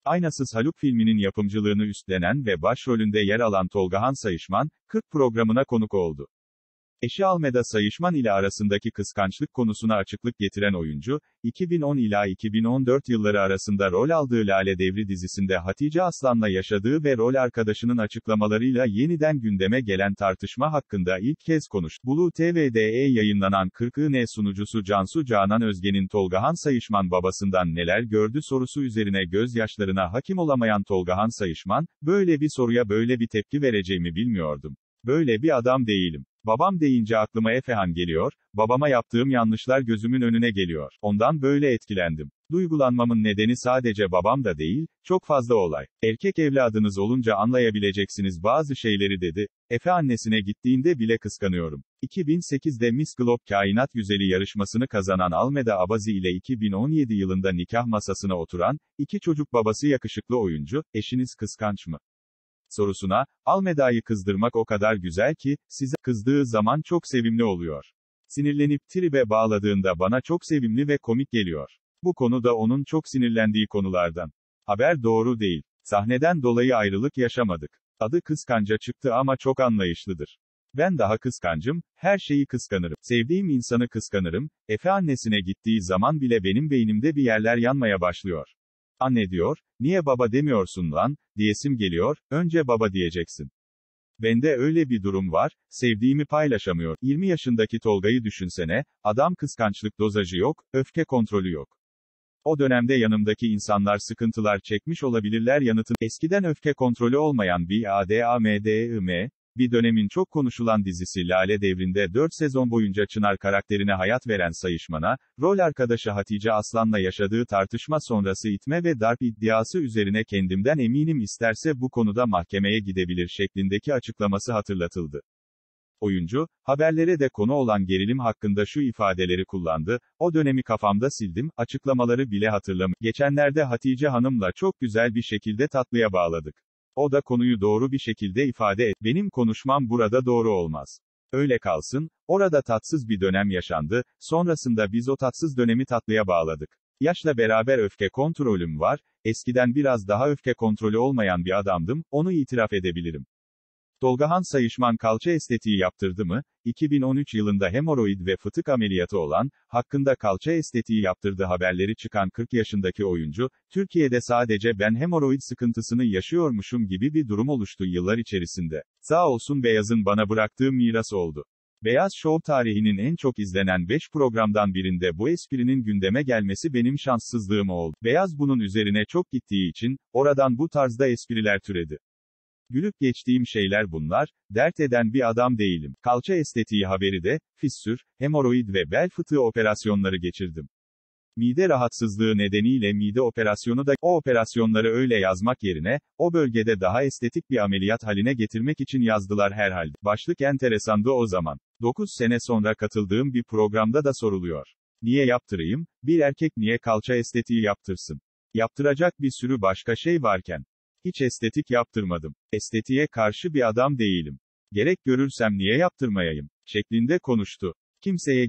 Aynasız Haluk filminin yapımcılığını üstlenen ve başrolünde yer alan Tolgahan Sayışman, 40 programına konuk oldu. Eşi Almeda Sayışman ile arasındaki kıskançlık konusuna açıklık getiren oyuncu, 2010 ila 2014 yılları arasında rol aldığı Lale Devri dizisinde Hatice Aslan'la yaşadığı ve rol arkadaşının açıklamalarıyla yeniden gündeme gelen tartışma hakkında ilk kez konuştu. Blue TV'de yayınlanan 40'ın sunucusu Cansu Canan Özge'nin Tolgahan Sayışman babasından neler gördü sorusu üzerine gözyaşlarına hakim olamayan Tolgahan Sayışman, böyle bir soruya böyle bir tepki vereceğimi bilmiyordum. Böyle bir adam değilim. Babam deyince aklıma Efehan geliyor, babama yaptığım yanlışlar gözümün önüne geliyor. Ondan böyle etkilendim. Duygulanmamın nedeni sadece babam da değil, çok fazla olay. Erkek evladınız olunca anlayabileceksiniz bazı şeyleri dedi. Efe annesine gittiğinde bile kıskanıyorum. 2008'de Miss Globe Kainat Güzeli yarışmasını kazanan Almeda Abazi ile 2017 yılında nikah masasına oturan, 2 çocuk babası yakışıklı oyuncu, eşiniz kıskanç mı? Sorusuna, Almeda'yı kızdırmak o kadar güzel ki, size kızdığı zaman çok sevimli oluyor. Sinirlenip tribe bağladığında bana çok sevimli ve komik geliyor. Bu konu da onun çok sinirlendiği konulardan. Haber doğru değil. Sahneden dolayı ayrılık yaşamadık. Adı kıskanca çıktı ama çok anlayışlıdır. Ben daha kıskancım, her şeyi kıskanırım. Sevdiğim insanı kıskanırım, Efe annesine gittiği zaman bile benim beynimde bir yerler yanmaya başlıyor. Anne diyor, niye baba demiyorsun lan, diyesim geliyor, önce baba diyeceksin. Bende öyle bir durum var, sevdiğimi paylaşamıyor. 20 yaşındaki Tolga'yı düşünsene, adam kıskançlık dozajı yok, öfke kontrolü yok. O dönemde yanımdaki insanlar sıkıntılar çekmiş olabilirler yanıtın, eskiden öfke kontrolü olmayan bir ADAMDIM, bir dönemin çok konuşulan dizisi Lale Devri'nde 4 sezon boyunca Çınar karakterine hayat veren Sayışman'a, rol arkadaşı Hatice Aslan'la yaşadığı tartışma sonrası itme ve darp iddiası üzerine kendimden eminim isterse bu konuda mahkemeye gidebilir şeklindeki açıklaması hatırlatıldı. Oyuncu, haberlere de konu olan gerilim hakkında şu ifadeleri kullandı, o dönemi kafamda sildim, açıklamaları bile hatırlamıyorum. Geçenlerde Hatice Hanım'la çok güzel bir şekilde tatlıya bağladık. O da konuyu doğru bir şekilde ifade et. Benim konuşmam burada doğru olmaz. Öyle kalsın, orada tatsız bir dönem yaşandı, sonrasında biz o tatsız dönemi tatlıya bağladık. Yaşla beraber öfke kontrolüm var, eskiden biraz daha öfke kontrolü olmayan bir adamdım, onu itiraf edebilirim. Tolgahan Sayışman kalça estetiği yaptırdı mı? 2013 yılında hemoroid ve fıtık ameliyatı olan, hakkında kalça estetiği yaptırdığı haberleri çıkan 40 yaşındaki oyuncu, Türkiye'de sadece ben hemoroid sıkıntısını yaşıyormuşum gibi bir durum oluştu yıllar içerisinde. Sağ olsun Beyaz'ın bana bıraktığı miras oldu. Beyaz Show tarihinin en çok izlenen 5 programdan birinde bu esprinin gündeme gelmesi benim şanssızlığım oldu. Beyaz bunun üzerine çok gittiği için, oradan bu tarzda espriler türedi. Gülüp geçtiğim şeyler bunlar, dert eden bir adam değilim. Kalça estetiği haberi de, fissür, hemoroid ve bel fıtığı operasyonları geçirdim. Mide rahatsızlığı nedeniyle mide operasyonu da, o operasyonları öyle yazmak yerine, o bölgede daha estetik bir ameliyat haline getirmek için yazdılar herhalde. Başlık enteresandı o zaman. 9 sene sonra katıldığım bir programda da soruluyor. Niye yaptırayım? Bir erkek niye kalça estetiği yaptırsın? Yaptıracak bir sürü başka şey varken. Hiç estetik yaptırmadım. Estetiğe karşı bir adam değilim. Gerek görürsem niye yaptırmayayım? Şeklinde konuştu. Kimseye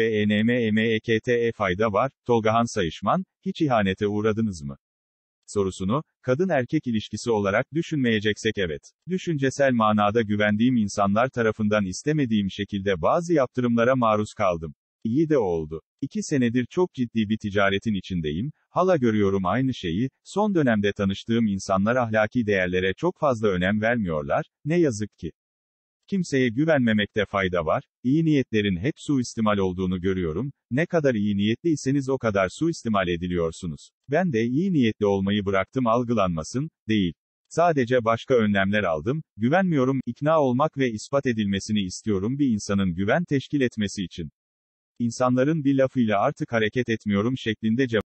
GÜVENMEMEKTE fayda var, Tolgahan Sayışman, hiç ihanete uğradınız mı? Sorusunu, kadın-erkek ilişkisi olarak düşünmeyeceksek evet. Düşüncesel manada güvendiğim insanlar tarafından istemediğim şekilde bazı yaptırımlara maruz kaldım. İyi de oldu. 2 senedir çok ciddi bir ticaretin içindeyim, hala görüyorum aynı şeyi, son dönemde tanıştığım insanlar ahlaki değerlere çok fazla önem vermiyorlar, ne yazık ki. Kimseye güvenmemekte fayda var, iyi niyetlerin hep suistimal olduğunu görüyorum, ne kadar iyi niyetliyseniz o kadar suistimal ediliyorsunuz. Ben de iyi niyetli olmayı bıraktım algılanmasın, değil. Sadece başka önlemler aldım, güvenmiyorum, ikna olmak ve ispat edilmesini istiyorum bir insanın güven teşkil etmesi için. İnsanların bir lafıyla artık hareket etmiyorum şeklinde cevap